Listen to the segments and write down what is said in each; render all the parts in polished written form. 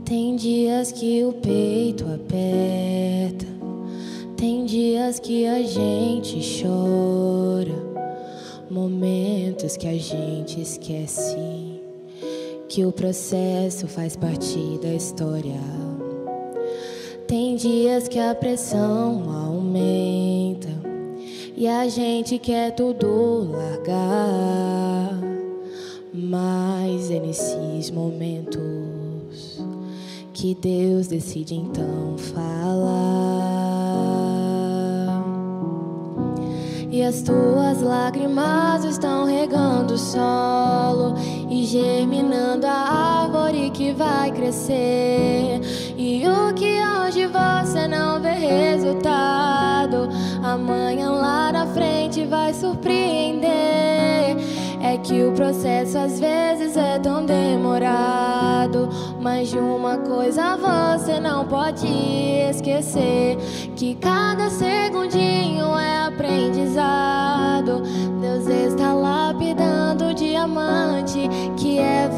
Tem dias que o peito aperta, tem dias que a gente chora, momentos que a gente esquece que o processo faz parte da história. Tem dias que a pressão aumenta e a gente quer tudo largar, mas é nesses momentos que Deus decide então falar. E as tuas lágrimas estão regando o solo e germinando a árvore que vai crescer. E o que hoje você não vê resultado, amanhã lá na frente vai surpreender. É que o processo às vezes é tão demorado, mas de uma coisa você não pode esquecer, que cada segundinho é aprendizado. Deus está lapidando o diamante que é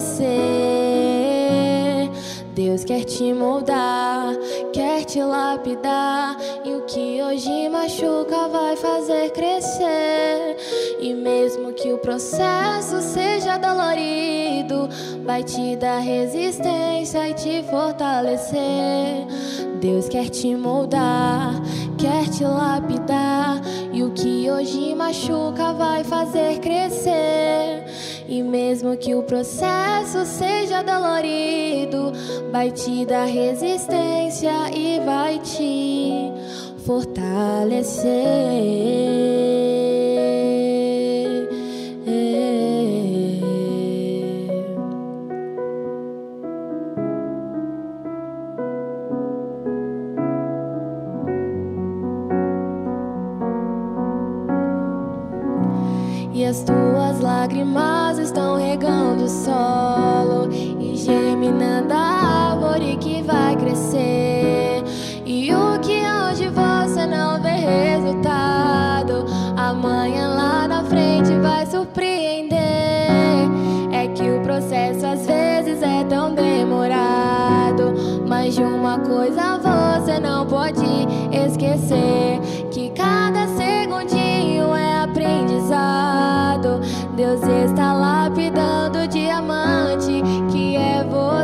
você. Deus quer te moldar, quer te lapidar, e o que hoje machuca vai fazer crescer. E mesmo que o processo seja dolorido, vai te dar resistência e te fortalecer. Deus quer te moldar, quer te lapidar, e o que hoje machuca vai fazer crescer. E mesmo que o processo seja dolorido, vai te dar resistência e vai te fortalecer. E as tuas lágrimas estão regando o solo e germinando a árvore que vai crescer. E o que hoje você não vê resultado, amanhã lá na frente vai surpreender. É que o processo às vezes é tão demorado, mas de uma coisa você não pode esquecer, que cada segundinho é aprendizado. Deus está lapidando o diamante que é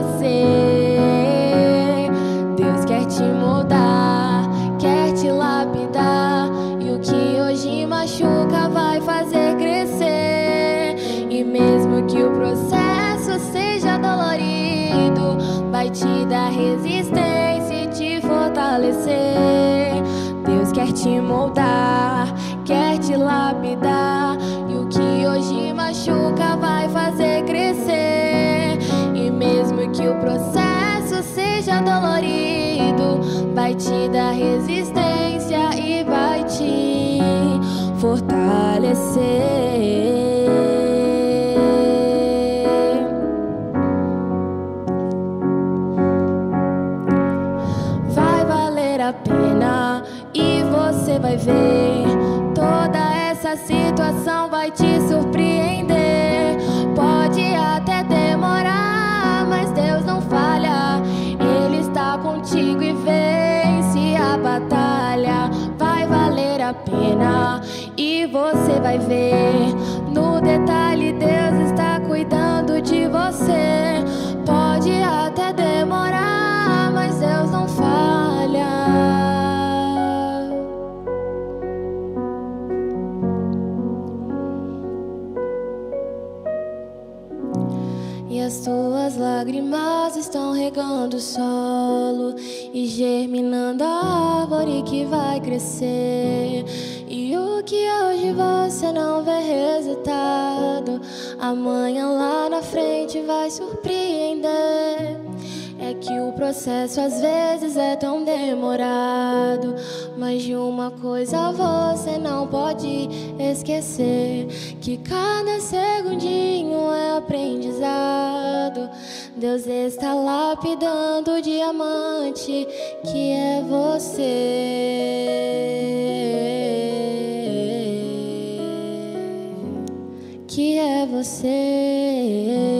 você. Deus quer te moldar, quer te lapidar, e o que hoje machuca vai fazer crescer. E mesmo que o processo seja dolorido, vai te dar resistência e te fortalecer. Deus quer te moldar, quer te lapidar, e o que hoje machuca vai fazer crescer. E mesmo que o processo seja dolorido, vai te dar resistência e vai te fortalecer. Vai valer a pena e você vai ver, toda essa situação vai te surpreender. Pode até demorar, mas Deus não falha, Ele está contigo e vence a batalha. Vai valer a pena e você vai ver, no detalhe Deus está cuidando de você. Pode até demorar, mas Deus não falha. E as tuas lágrimas estão regando o solo e germinando a árvore que vai crescer. E o que hoje você não vê resultado, amanhã lá na frente vai surpreender. É que o processo às vezes é tão demorado, mas de uma coisa você não pode esquecer, que cada segundinho é aprendizado. Deus está lapidando o diamante que é você, que é você.